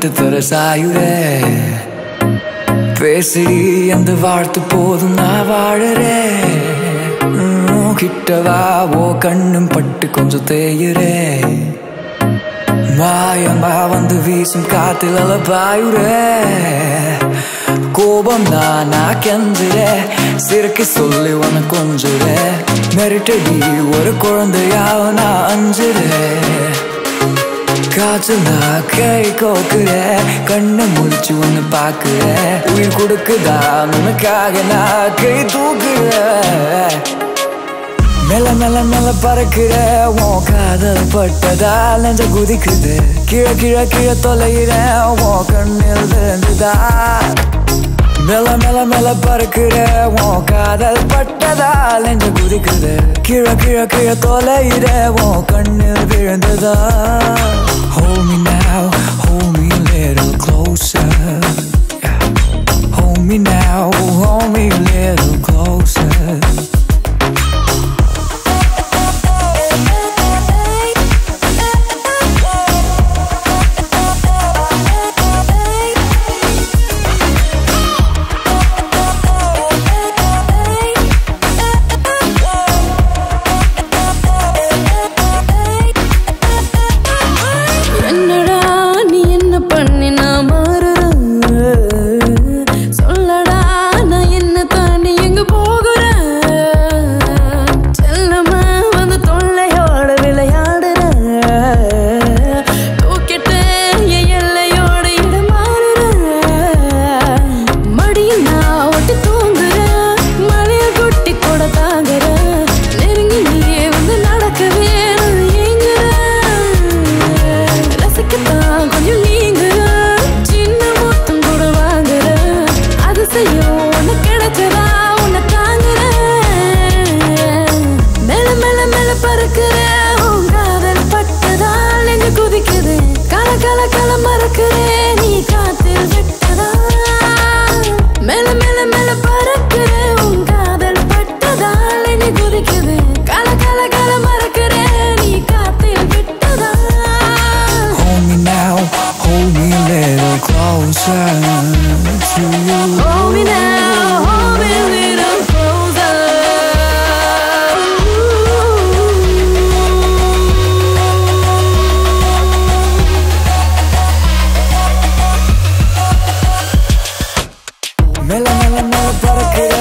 விட்டு தர சாயுரே பேசிடி அந்த வாழ்த்து போதும் நான் வாழறேன் கிட்டவா ஓ கண்ணும் பட்டு கொஞ்சம் தேயுரே மாயமா வந்து வீசும் காத்தில் அலபாயுரே கோபம் நானா கெஞ்சுரே சிறுக்கு சொல்லி உன கொஞ்சுரே மெரிட்டடி ஒரு குழந்தையாவ நான் அஞ்சுரே காய்ச்சல் நான் கை கோக்குற கண்ணை முடிச்சு ஒன்னு பாக்குற உயிர் கொடுக்குதா உனக்காக நான் கை தூக்குற மெல்ல மெல்ல மெல்ல பறக்குற உன் காதல் பட்டதால் நெஞ்ச குதிக்குது கீழே கீழே கீழே தொலைகிற உன் கண்ணில் விழுந்துதா மெல்ல மெல்ல மெல்ல பறக்குற உன் காதல் பட்டதால் நெஞ்ச குதிக்குது கீழே கீழே கீழே தொலைகிற உன் கண்ணில் விழுந்துதா Hold me now, hold me a little closer. Yeah. Hold me now, hold me a little closer. Hold me now, hold me a little closer. Mela mela mela para que